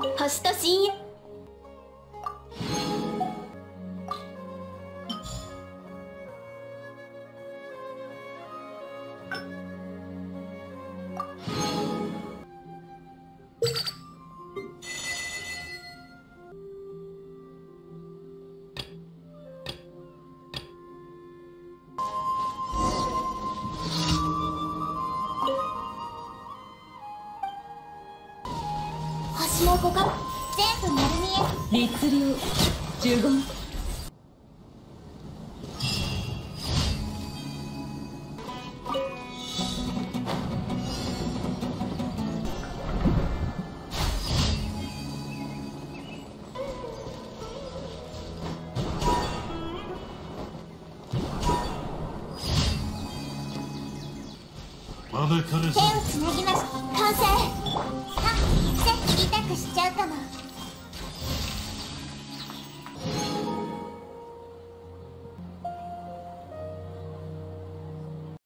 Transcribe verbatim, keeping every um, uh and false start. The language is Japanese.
星と深淵。星の五角全部丸見え。律令呪言。 招かれ手をつなぎまし。完成。